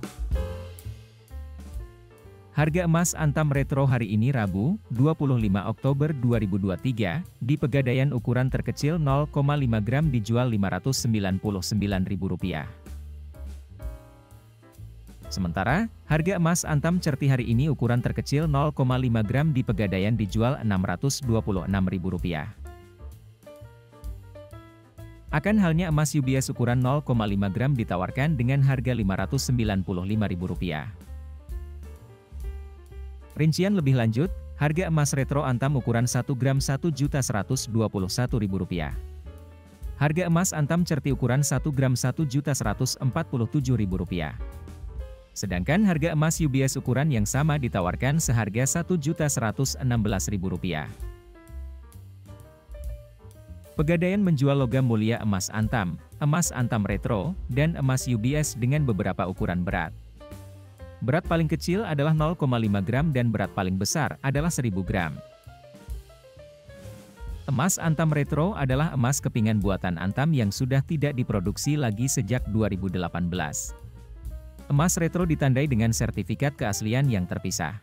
Harga emas Antam Retro hari ini Rabu, 25 Oktober 2023, di Pegadaian ukuran terkecil 0,5 gram dijual Rp599.000. Sementara, harga emas Antam Certi hari ini ukuran terkecil 0,5 gram di Pegadaian dijual Rp626.000. Akan halnya emas UBS ukuran 0,5 gram ditawarkan dengan harga Rp595.000. Rincian lebih lanjut, harga emas retro Antam ukuran 1 gram Rp1.121.000. Harga emas Antam Certi ukuran 1 gram Rp1.147.000. Sedangkan harga emas UBS ukuran yang sama ditawarkan seharga Rp1.116.000. Pegadaian menjual logam mulia emas Antam, emas Antam Retro, dan emas UBS dengan beberapa ukuran berat. Berat paling kecil adalah 0,5 gram dan berat paling besar adalah 1000 gram. Emas Antam Retro adalah emas kepingan buatan Antam yang sudah tidak diproduksi lagi sejak 2018. Emas retro ditandai dengan sertifikat keaslian yang terpisah.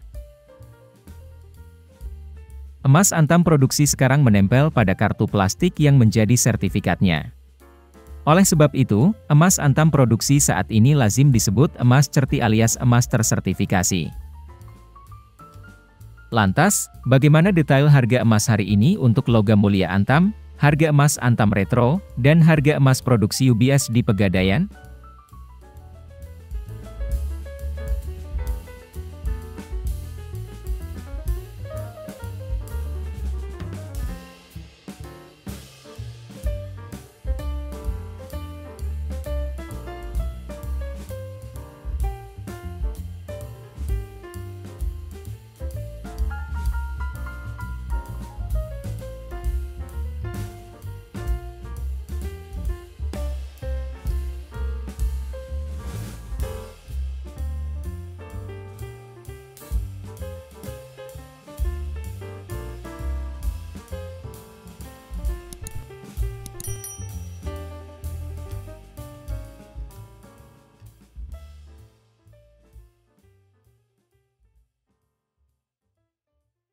Emas Antam produksi sekarang menempel pada kartu plastik yang menjadi sertifikatnya. Oleh sebab itu, emas Antam produksi saat ini lazim disebut emas certi alias emas tersertifikasi. Lantas, bagaimana detail harga emas hari ini untuk logam mulia Antam, harga emas Antam Retro, dan harga emas produksi UBS di Pegadaian?